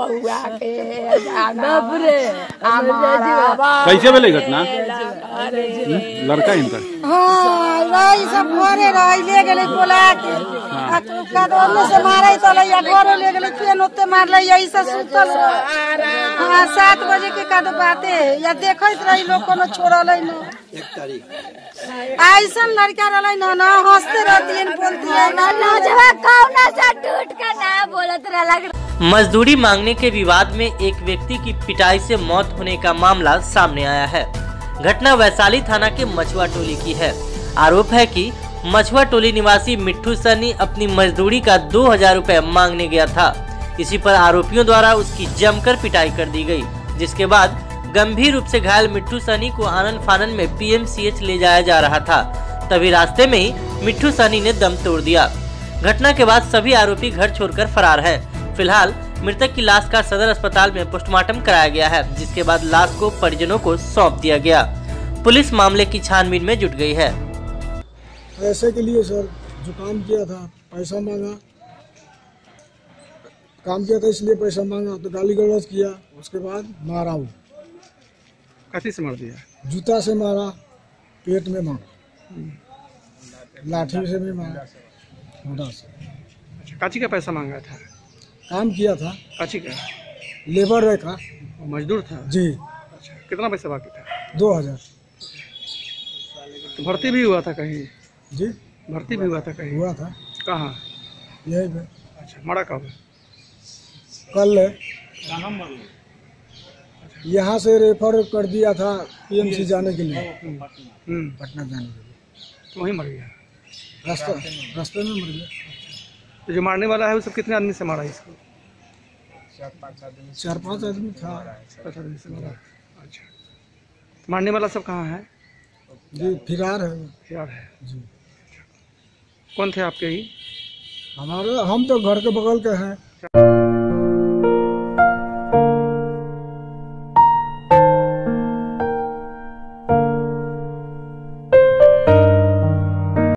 बउआ के कैसे भेले घटना? लड़का इनका रही सब घरे रही ले गेले बोला के कदम से मारे तो लइया घरे ले गेले केन ओते मारले यही से सुतल 7 बजे के कद बाते या देखत रही लोग कोनो छोड़ले न 1 तारीख ऐसा लड़का रहले न हंसते रहती बोलती है ना जवाब कौना सा टूट के ना बोलत रहला। मजदूरी मांगने के विवाद में एक व्यक्ति की पिटाई से मौत होने का मामला सामने आया है। घटना वैशाली थाना के मछुआ टोली की है। आरोप है कि मछुआ टोली निवासी मिट्ठू सनी अपनी मजदूरी का 2000 रुपए मांगने गया था। इसी पर आरोपियों द्वारा उसकी जमकर पिटाई कर दी गई, जिसके बाद गंभीर रूप से घायल मिट्ठू सनी को आनन फानन में PMCH ले जाया जा रहा था। तभी रास्ते में ही मिट्ठू सनी ने दम तोड़ दिया। घटना के बाद सभी आरोपी घर छोड़कर फरार हैं। फिलहाल मृतक की लाश का सदर अस्पताल में पोस्टमार्टम कराया गया है, जिसके बाद लाश को परिजनों को सौंप दिया गया। पुलिस मामले की छानबीन में जुट गई है। पैसे के लिए सर जो काम किया था, पैसा मांगा, काम किया था इसलिए पैसा मांगा तो गाली गलौज किया, उसके बाद मारा। वो कथी से मार दिया? जूता से मारा, पेट में मारा, लाठी से भी मारा, मोटा से। अच्छा, काची का पैसा मांगा था? काम किया था। काची का? लेबर रखा, मजदूर था जी। अच्छा, कितना पैसा बाकी था? 2000। तो भर्ती भी हुआ था कहीं? जी, भर्ती भी हुआ था कहीं? हुआ था। कहाँ? यही पे। अच्छा, मरा कब? कल यहाँ से रेफर कर दिया था PMC जाने के लिए, पटना जाने के लिए। तो वहीं मर गया? रास्ते में मर गया। तो जो मारने वाला है वो सब कितने आदमी से मारा इसको? 4-5 आदमी था। 5 आदमी से मारा। अच्छा, मारने वाला सब कहाँ है? जी, फिरार है। फिरार है जी। कौन थे आपके ही? हम तो घर के बगल के हैं।